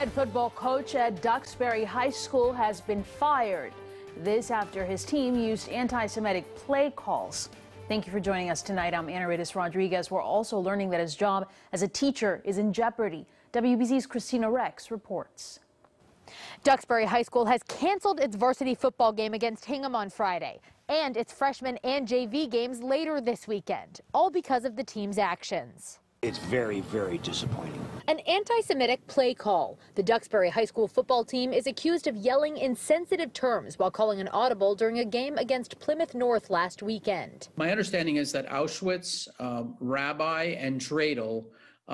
Head football coach at Duxbury High School has been fired. This after his team used anti-Semitic play calls. Thank you for joining us tonight. I'm Ana Ritis Rodriguez. We're also learning that his job as a teacher is in jeopardy. WBZ's Christina Rex reports. Duxbury High School has canceled its varsity football game against Hingham on Friday and its freshman and JV games later this weekend, all because of the team's actions. It's very, very disappointing. An anti-Semitic play call. The Duxbury High School football team is accused of yelling insensitive terms while calling an audible during a game against Plymouth North last weekend. My understanding is that Auschwitz, Rabbi, and Dreidel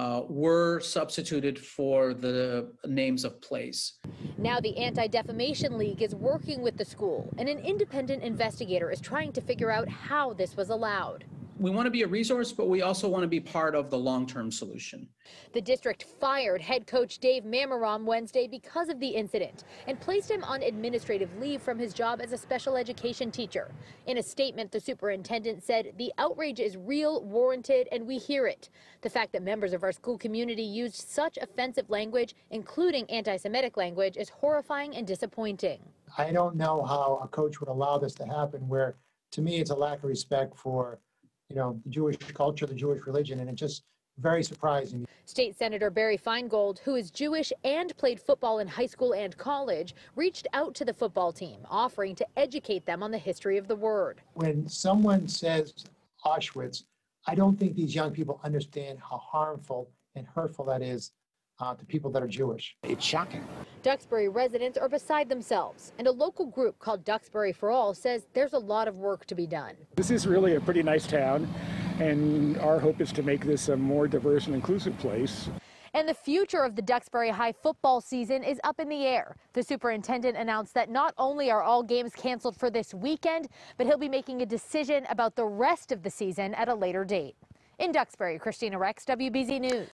were substituted for the names of place. Now the Anti-Defamation League is working with the school, and an independent investigator is trying to figure out how this was allowed. We want to be a resource, but we also want to be part of the long-term solution. The district fired head coach Dave Mamaram Wednesday because of the incident and placed him on administrative leave from his job as a special education teacher. In a statement, the superintendent said the outrage is real, warranted, and we hear it. The fact that members of our school community used such offensive language, including anti-Semitic language, is horrifying and disappointing. I don't know how a coach would allow this to happen, where to me it's a lack of respect for the Jewish culture, the Jewish religion, and it's just very surprising. State Senator Barry Feingold, who is Jewish and played football in high school and college, reached out to the football team, offering to educate them on the history of the word. When someone says Auschwitz, I don't think these young people understand how harmful and hurtful that is to people that are Jewish. It's shocking. Duxbury residents are beside themselves, and a local group called Duxbury for All says there's a lot of work to be done. This is really a pretty nice town, and our hope is to make this a more diverse and inclusive place. And the future of the Duxbury High football season is up in the air. The superintendent announced that not only are all games canceled for this weekend, but he'll be making a decision about the rest of the season at a later date. In Duxbury, Christina Rex, WBZ News.